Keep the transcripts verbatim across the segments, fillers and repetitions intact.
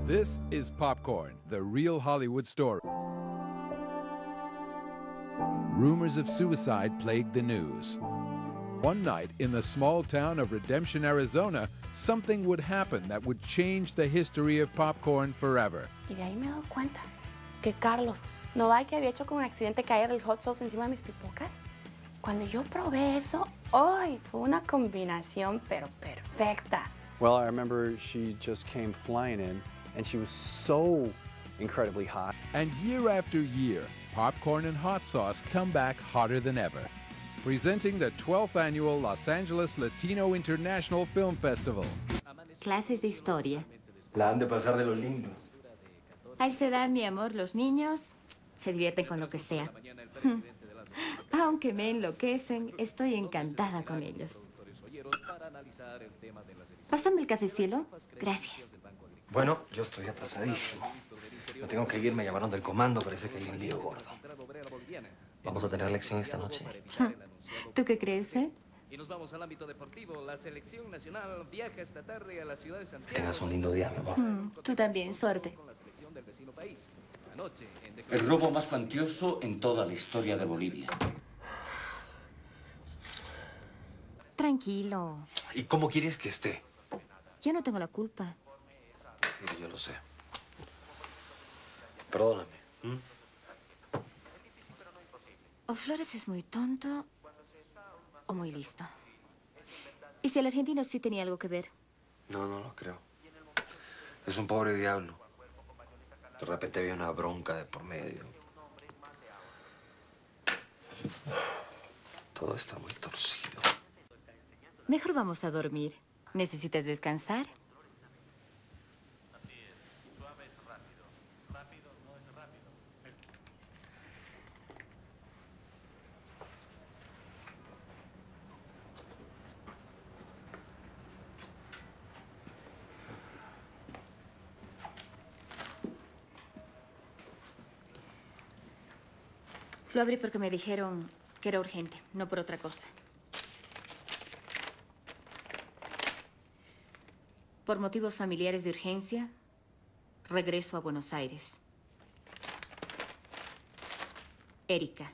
This is Popcorn, the real Hollywood story. Rumors of suicide plagued the news. One night in the small town of Redemption, Arizona, something would happen that would change the history of popcorn forever. Y de ahí me he dado cuenta que Carlos Novak, que había hecho con un accidente caer el hot sauce encima de mis pipocas. Cuando yo probé eso, ¡ay! Fue una combinación pero perfecta. Well, I remember she just came flying in, and she was so incredibly hot. And year after year, popcorn and hot sauce come back hotter than ever. Presenting the twelfth annual Los Angeles Latino International Film Festival. Clases de historia. Plan de pasar de lo lindo. A esta edad, mi amor, los niños se divierten con lo que sea. Aunque me enloquecen, estoy encantada con ellos. Pásame el café, cielo. Gracias. Bueno, yo estoy atrasadísimo. No tengo que ir, me llamaron del comando, parece que hay un lío gordo. Vamos a tener lección esta noche. ¿Tú qué crees, eh? Y nos vamos al ámbito deportivo. La selección nacional viaja esta tarde a la ciudad de Santiago. Tengas un lindo día, mi amor. Mm, tú también, suerte. El robo más cuantioso en toda la historia de Bolivia. Tranquilo. ¿Y cómo quieres que esté? Yo no tengo la culpa. Sí, yo lo sé. Perdóname. ¿Mm? O Flores es muy tonto o muy listo. ¿Y si el argentino sí tenía algo que ver? No, no lo creo. Es un pobre diablo. De repente había una bronca de por medio. Todo está muy torcido. Mejor vamos a dormir. ¿Necesitas descansar? Así es. Suave es rápido. Rápido no es rápido. Lo abrí porque me dijeron que era urgente, no por otra cosa. Por motivos familiares de urgencia, regreso a Buenos Aires. Erika.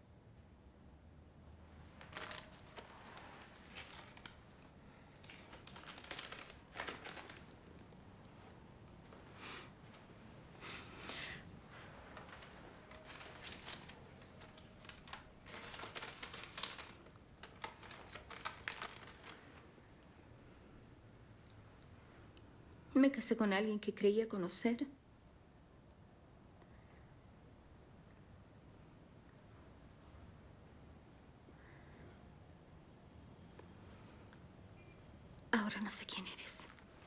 Me casé con alguien que creía conocer. Ahora no sé quién eres.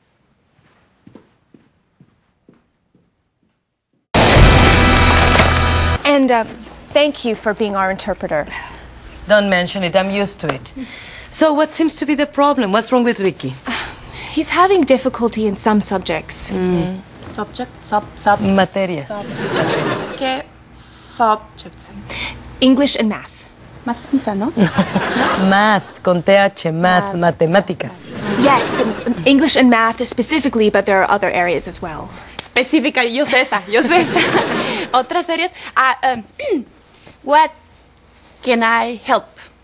And uh, thank you for being our interpreter. Don't mention it. I'm used to it. So what seems to be the problem? What's wrong with Ricky? He's having difficulty in some subjects. Mm. Subject, sub, sub. Materias. ¿Qué subject? English and math. Math es misa, ¿no? Math, con T H, math, matemáticas. Yes, and English and math specifically, but there are other areas as well. Específica, yo sé esa, yo sé esa. Otras series. Ah, um, what can I help?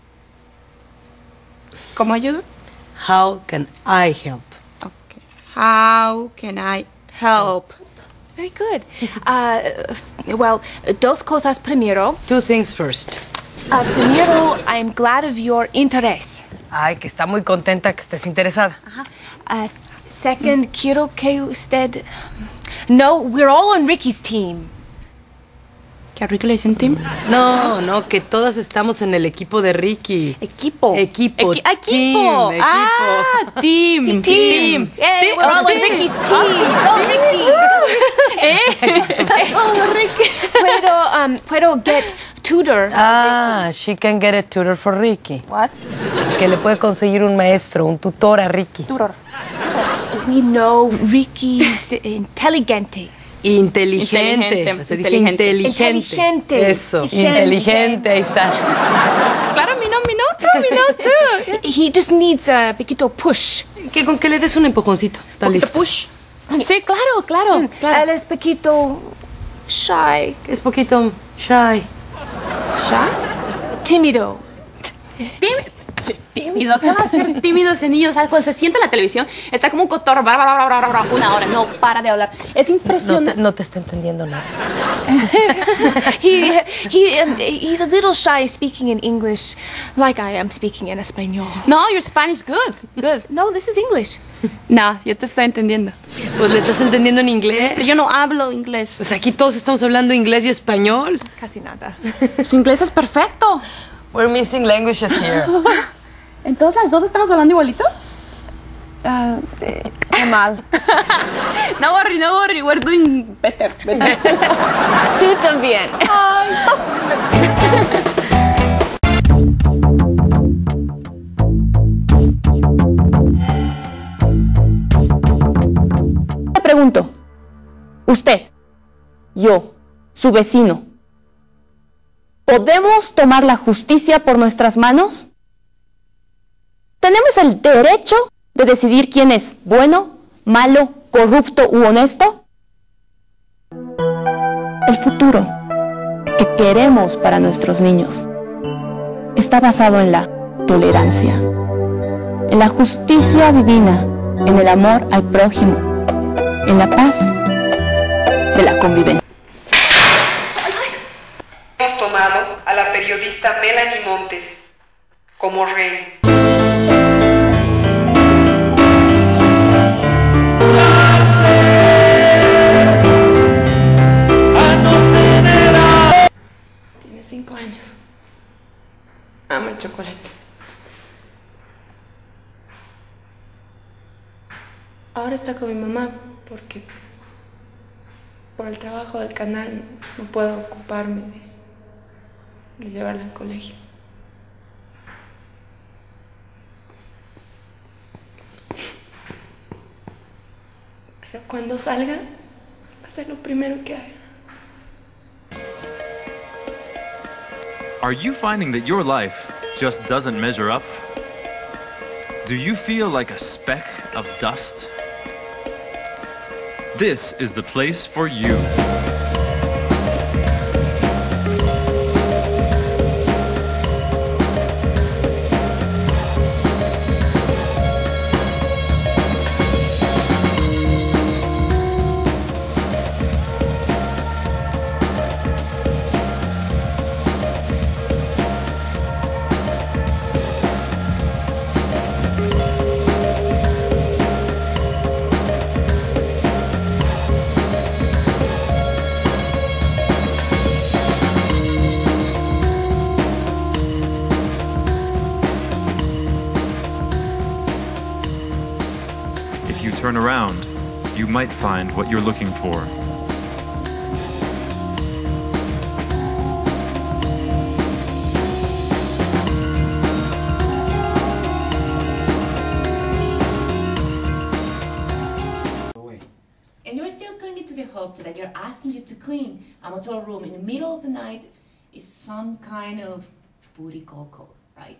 ¿Cómo ayudo? How can I help? Okay. How can I help? Very good. Uh, well, dos cosas primero. Two things first. Uh, primero, I'm glad of your interés. Ay, que está muy contenta que estés interesada. Uh, second, quiero que usted... No, we're all on Ricky's team. ¿Que a Ricky le dicen team? No, no, que todas estamos en el equipo de Ricky. Equipo. Equipo. Equi equipo. Team, equipo. Ah, team. Team. Team. Yay, Team. we're all on Ricky's team. Go, Ricky. ¿Eh? Oh, Ricky. Puedo, um, puedo get tutor. Ah, she can get a tutor for Ricky. What? Que le puede conseguir un maestro, un tutor a Ricky. Tutor. We know Ricky's intelligente. Inteligente. Inteligente. Se dice Inteligente. inteligente. Inteligente. Eso. Inteligente. Inteligente, ahí está. Claro, mi no, mi no, too, mi no, too. He just needs a poquito push. Que con que le des un empujoncito. Está Poquito listo. push. Sí, claro, claro, claro. Él es poquito shy. Es poquito shy. ¿Shy? Tímido. Tímido. Tímido, ¿qué va a ser tímido ese niño? ¿Sabes? Cuando se sienta en la televisión, está como un cotorro, bla, bla, bla, bla, bla, una hora, no para de hablar. Es impresionante. No te, no te está entendiendo nada. he, he, um, he's a little shy speaking in English, like I am speaking in español. No, your Spanish good, good. No, this is English. No, yo te estoy entendiendo. Pues le estás entendiendo en inglés. Yo no hablo inglés. Pues aquí todos estamos hablando inglés y español. Casi nada. Su inglés es perfecto. We're missing languages here. Entonces, ¿las dos estamos hablando igualito? Uh, eh, qué mal. No worry, no worry, we're doing better. better. Tú también. Te pregunto, usted, yo, su vecino, ¿podemos tomar la justicia por nuestras manos? ¿Tenemos el derecho de decidir quién es bueno, malo, corrupto u honesto? El futuro que queremos para nuestros niños está basado en la tolerancia, en la justicia divina, en el amor al prójimo, en la paz de la convivencia. Hemos tomado a la periodista Melanie Montes como rehén. Tiene cinco años. Ama el chocolate. Ahora está con mi mamá porque por el trabajo del canal no puedo ocuparme de, de llevarla al colegio. Pero cuando salga, va a ser lo primero que haga. Are you finding that your life just doesn't measure up? Do you feel like a speck of dust? This is the place for you. Turn around, you might find what you're looking for. And you're still clinging to the hope that you're asking you to clean a motel room in the middle of the night is some kind of booty call call, right?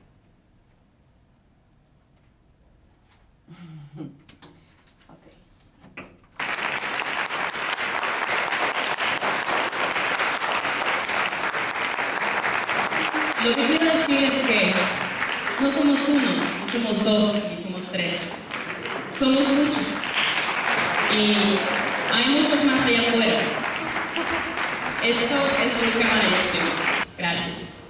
Lo que quiero decir es que no somos uno, ni somos dos, ni somos tres. Somos muchos. Y hay muchos más allá afuera. Esto es buscar la dirección. Gracias.